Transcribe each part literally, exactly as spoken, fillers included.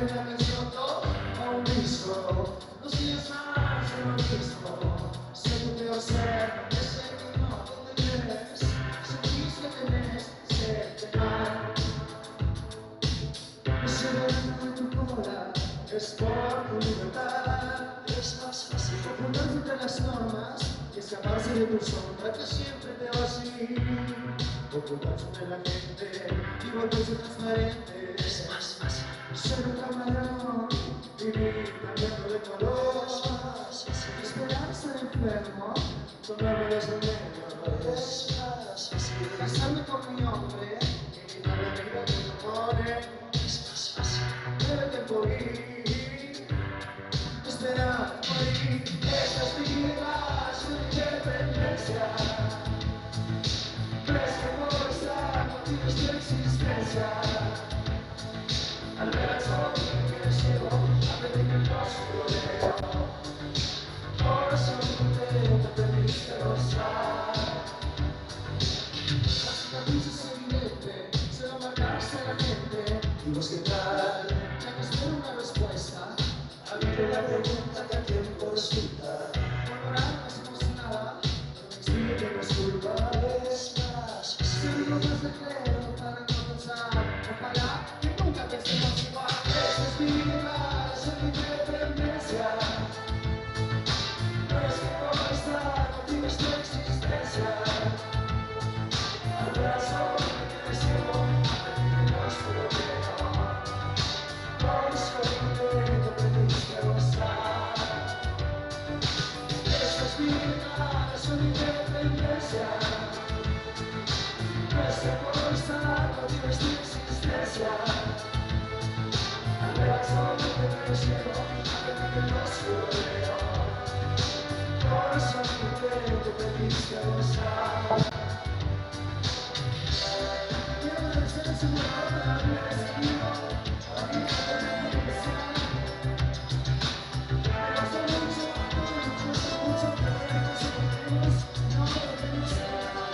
hacer una canción o un disco. No sigas más de lo mismo. Sé tu peor ser, ese que no te crees. Sentís que tenés que serte mal. Ese veneno en tu cola es por tu libertad. Es más fácil ocultarse entre las normas y escaparse de tu sombra que siempre te va a seguir. Ocultarse entre la gente y volverse transparente. Es más fácil ser un camarón, vivir cambiando de color. Esperar ser enfermo, tomarme los remedios. Es más fácil casarme con mi hombre y quitar la vida que me pone. Es más fácil ver el tiempo ir, esperar morir. Esta es mi vida, su independencia. ¿Crees que puedo estar contigo es tu existencia? Al ver el sol que me ciego, aprendí que no oscureo. Corazón contento, aprendiste a gozar. Las cicatrices evidentes se lo marcaste a la gente. ¿Y vos qué tal? Ya que espero una respuesta a mí de la pregunta que a tiempo resulta. Por orar no hacemos nada, pero me explique que no es culpa. Es más, ser lo más de creo para no pensar. Ojalá que nunca pensemos igual. Esa es mi vida, esa es mi independencia. No es que puedo estar contigo, es tu existencia. Al corazón que me ciego, aprendí que no es tu veo. Por eso contento aprendiste a gozar. Esta es mi vida, es mi independencia. No es que puedo estar contigo, es tu existencia. Al corazón que me ciego, aprendí que no es tu veo. Por eso contento aprendiste a gozar. Quiero agradecer su amor para haberme recibido. A mí me beneficia. Me gustó mucho, me gustó mucho creer que somos no lo pensé.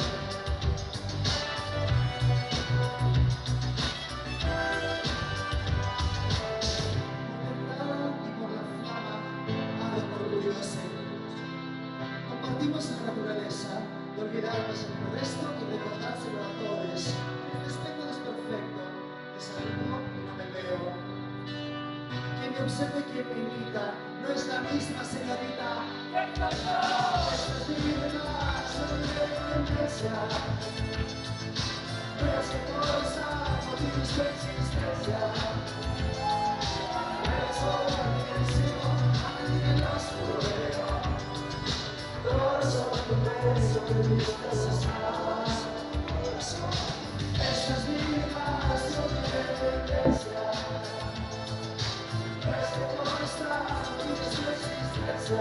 Y por la fama, a ver orgullo de ser. Compartimos la naturaleza de olvidarnos del resto y recordárselo a todos. El respeto es perfecto, te saludo y no me veo. Quien me observe, quien me imita, no es la misma señorita. ¡Esta es mi vida, soy de independencia! No es que puedo estar contigo es tu existencia. Pero soy el cielo, aprendí que no oscureo. Corazón, corazón, que me estás corazón. Esta es mi vida, soy mi independencia. No es que puedo estar contigo es tu existencia.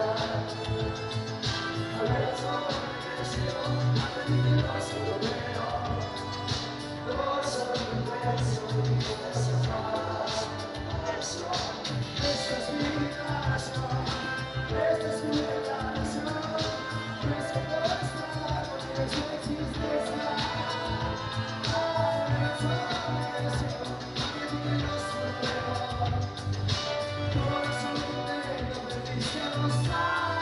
Al corazón que me ciego, aprendí que no oscureo. Corazón, corazón, que me estás corazón. Esta es mi declaración, esta es mi declaración. No es que puedo estar contigo es tu existencia. Al corazón que me ciego, aprendí que no oscureo. Corazón contento, aprendiste a gozar.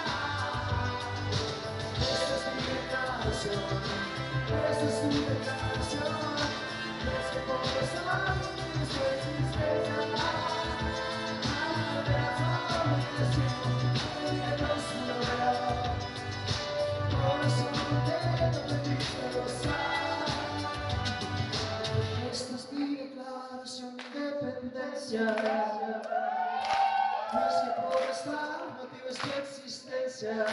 Esta es mi declaración, esta es mi declaración. No es que puedo estar contigo es tu existencia. Al corazón que me ciego, aprendí que no oscureo. Corazón contento, aprendiste a gozar. Esta es mi declaración de independencia. No es que puedo estar contigo es tu existencia.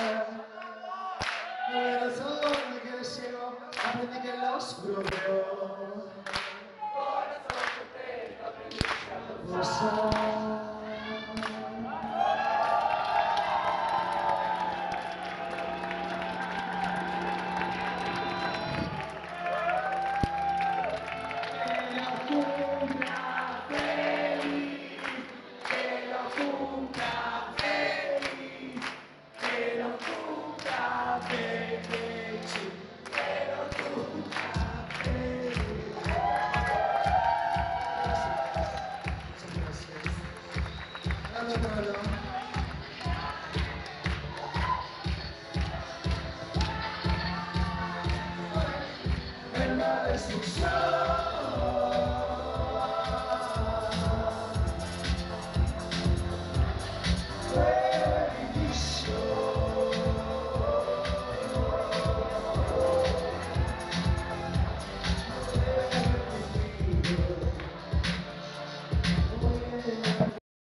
El corazón me quedé ciego, aprendí que lo oscuro veo. Corazón contento, aprendiste a gozar. Gracias. no, no, no. En la destrucción.